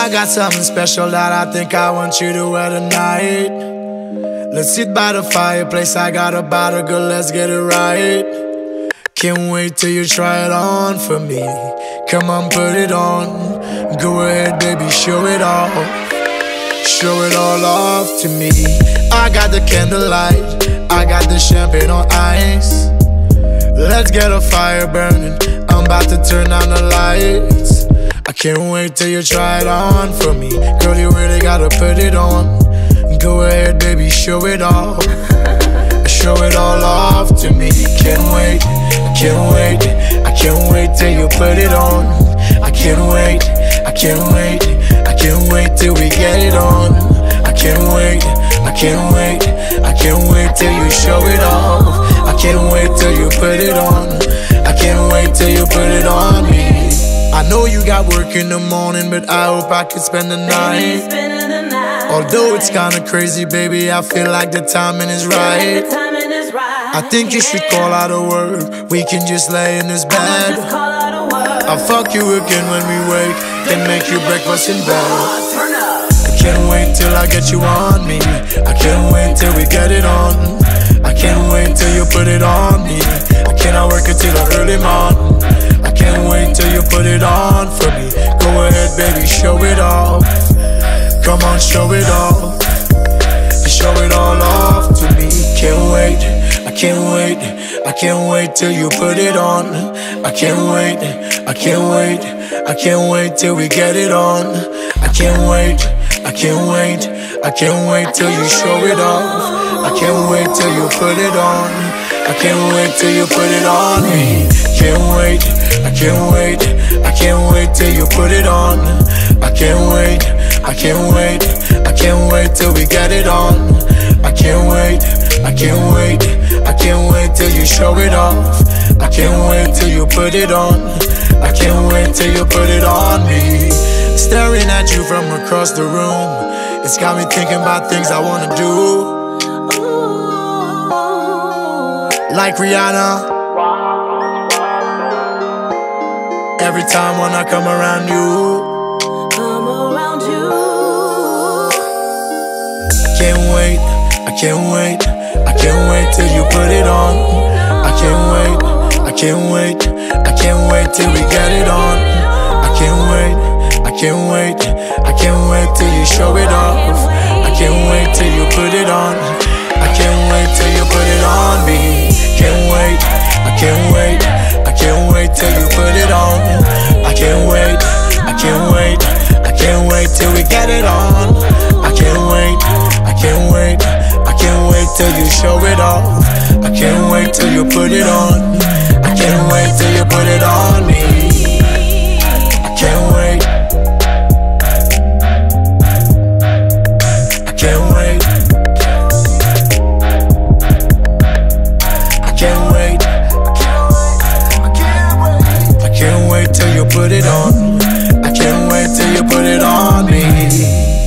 I got something special that I think I want you to wear tonight. Let's sit by the fireplace, I got a bottle, girl, let's get it right. Can't wait till you try it on for me. Come on, put it on. Go ahead, baby, show it off. Show it all off to me. I got the candlelight, I got the champagne on ice. Let's get a fire burning, I'm about to turn on the lights. I can't wait till you try it on for me. Girl, you really gotta put it on. Go ahead, baby, show it off. Show it all off to me. Can't wait, I can't wait, I can't wait till you put it on. I can't wait, I can't wait, I can't wait till we get it on. I can't wait, I can't wait, I can't wait till you show it off. I can't wait till you put it on. I can't wait till you put it on me. I know you got work in the morning, but I hope I could spend the night. Although it's kinda crazy, baby, I feel like the timing is right. I think you should call out of work, we can just lay in this bed. I'll fuck you again when we wake, then make you breakfast in bed. I can't wait till I get you on me. I can't wait till we get it on. I can't wait till you put it on me. I cannot work until the early morning. I can't wait till you put it on for me. Go ahead, baby, show it off. Come on, show it off. Show it all off to me. Can't wait, I can't wait, I can't wait till you put it on. I can't wait, I can't wait, I can't wait till we get it on. I can't wait, I can't wait, I can't wait till you show it off. I can't wait till you put it on. I can't wait till you put it on me. Can't wait, I can't wait, I can't wait till you put it on. I can't wait, I can't wait, I can't wait till we get it on. I can't wait, I can't wait, I can't wait till you show it off. I can't wait till you put it on. I can't wait till you put it on me. Staring at you from across the room, it's got me thinking about things I wanna do. Like Rihanna, every time when I come around you. Can't wait, I can't wait, I can't wait till you put it on. I can't wait, I can't wait, I can't wait till we get it on. I can't wait, I can't wait, I can't wait till you show it off. I can't wait till you put it on. I can't wait till you put it on me. Can't wait, I can't wait, I can't wait till you put it on. I can't wait, I can't wait, I can't wait till we get it on. I can't wait, I can't wait, I can't wait till you show it off. I can't wait till you put it on. I can't wait till you put it on me. I can't wait, I can't wait, I can't wait, I can't wait till you put it on. I can't wait till you put it on me.